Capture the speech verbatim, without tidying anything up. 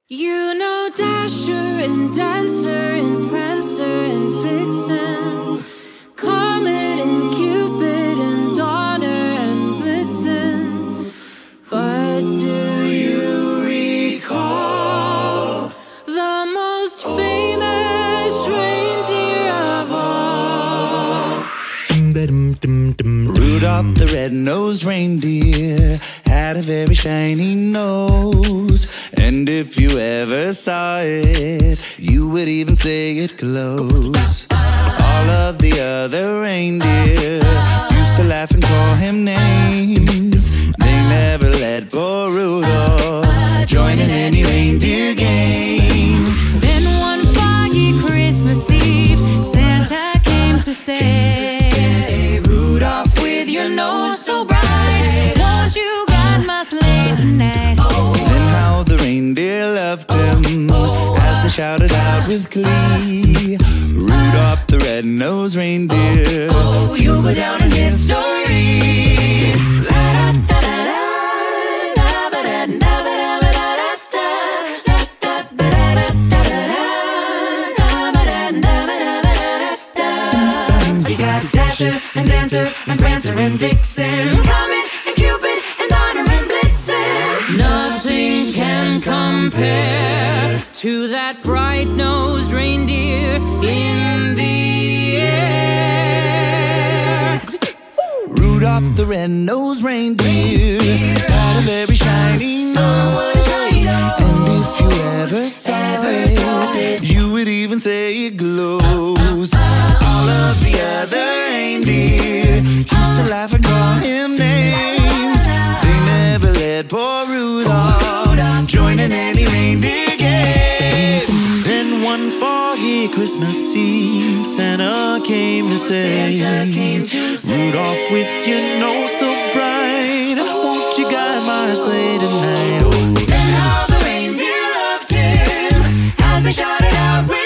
You know Dasher and Dancer and Prancer and Vixen, Comet and Cupid and Donner and Blitzen. But do you recall the most famous reindeer of all? Rudolph the red-nosed reindeer had a very shiny nose, and if you ever saw it, you would even say it glows. All of the other reindeer used to laugh and call him names. They never let poor Rudolph join in any reindeer games. Then one foggy Christmas Eve, Santa came to say, Rudolph, with your nose so bright, won't you guide my sleigh tonight? Then how the reindeer loved him as they shouted out with glee, Rudolph the red-nosed reindeer, oh, you'll go down in history. You got Dasher and Dancer and Prancer and Vixen, Comet and Cupid and Donner and Blitzen. Nothing can compare to that bright-nosed reindeer in the air. Rudolph the red-nosed reindeer had a very shiny nose, and if you ever saw it, you would even say it glows. All of the other reindeer used to laugh and call him names. They never let poor Rudolph join in any reindeer games. Then one foggy Christmas Eve, Santa came to say, Rudolph, with your nose so bright, won't you guide my sleigh tonight? Oh. Then how the reindeer loved him as they shouted out.